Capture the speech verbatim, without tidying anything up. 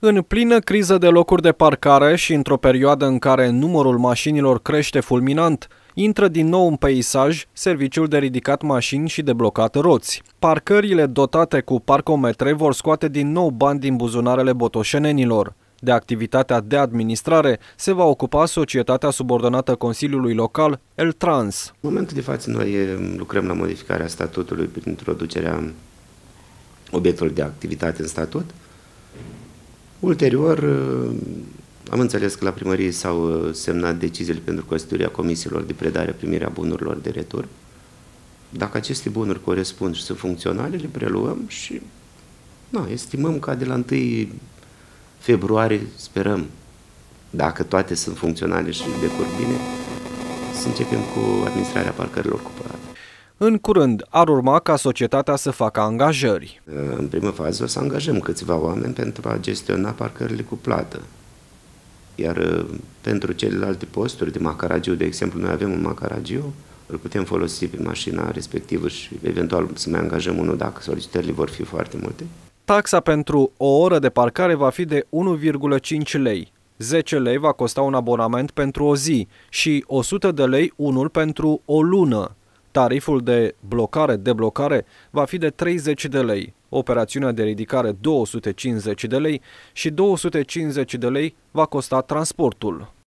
În plină criză de locuri de parcare și într-o perioadă în care numărul mașinilor crește fulminant, intră din nou în peisaj serviciul de ridicat mașini și de blocat roți. Parcările dotate cu parcometre vor scoate din nou bani din buzunarele botoșenenilor. De activitatea de administrare se va ocupa societatea subordonată Consiliului Local, El-Trans. În momentul de față noi lucrăm la modificarea statutului prin introducerea obiectelor de activitate în statut. Ulterior, am înțeles că la primărie s-au semnat deciziile pentru constituirea comisiilor de predare primirea bunurilor de retur. Dacă aceste bunuri corespund și sunt funcționale, le preluăm și na, estimăm ca de la întâi februarie, sperăm, dacă toate sunt funcționale și decurg bine, să începem cu administrarea parcărilor cu plată. În curând ar urma ca societatea să facă angajări. În primă fază o să angajăm câțiva oameni pentru a gestiona parcările cu plată. Iar pentru celelalte posturi de macaragiu, de exemplu, noi avem un macaragiu, îl putem folosi pe mașina respectivă și eventual să mai angajăm unul dacă solicitările vor fi foarte multe. Taxa pentru o oră de parcare va fi de unu virgulă cinci lei. zece lei va costa un abonament pentru o zi și o sută de lei unul pentru o lună. Tariful de blocare-deblocare va fi de treizeci de lei, operațiunea de ridicare două sute cincizeci de lei și două sute cincizeci de lei va costa transportul.